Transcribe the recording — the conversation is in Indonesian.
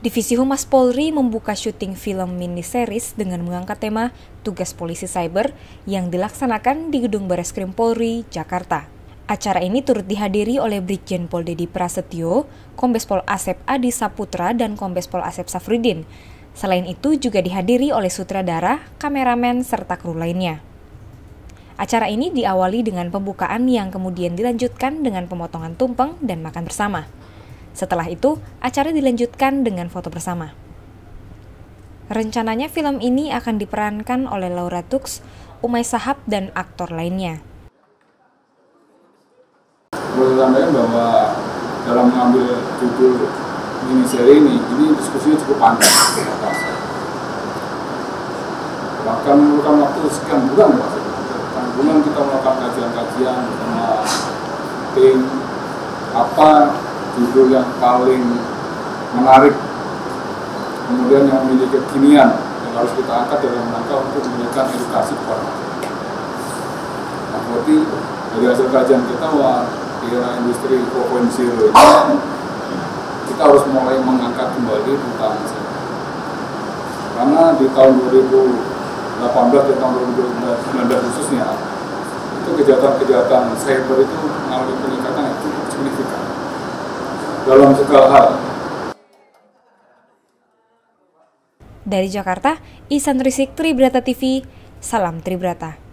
Divisi Humas Polri membuka syuting film miniseries dengan mengangkat tema Tugas Polisi Cyber yang dilaksanakan di Gedung Bareskrim Polri, Jakarta. Acara ini turut dihadiri oleh Brigjen Pol Dedi Prasetyo, Kombes Pol Asep Adi Saputra, dan Kombes Pol Asep Safrudin. Selain itu juga dihadiri oleh sutradara, kameramen, serta kru lainnya. Acara ini diawali dengan pembukaan yang kemudian dilanjutkan dengan pemotongan tumpeng dan makan bersama. Setelah itu, acara dilanjutkan dengan foto bersama. Rencananya film ini akan diperankan oleh Laura Tux, Umay Sahab, dan aktor lainnya. Boleh sampaikan bahwa dalam mengambil judul miniseri ini diskusinya cukup panjang. Bahkan memerlukan waktu sekian bulan, bulan kita melakukan kajian-kajian bersama tim apa judul yang paling menarik, kemudian yang memiliki kekinian yang harus kita angkat dalam rangka untuk memberikan edukasi kepada masyarakat. Nah, berarti dari hasil kajian kita bahwa di era industri 4.0 ini kita harus mulai mengangkat kembali tentang cyber. Karena di tahun 2018 dan tahun 2019 khususnya itu kejahatan cyber itu mengalami peningkatan yang cukup signifikan dalam segala hal. Dari Jakarta, Ihsan Rizky, Tribrata TV, Salam Tribrata.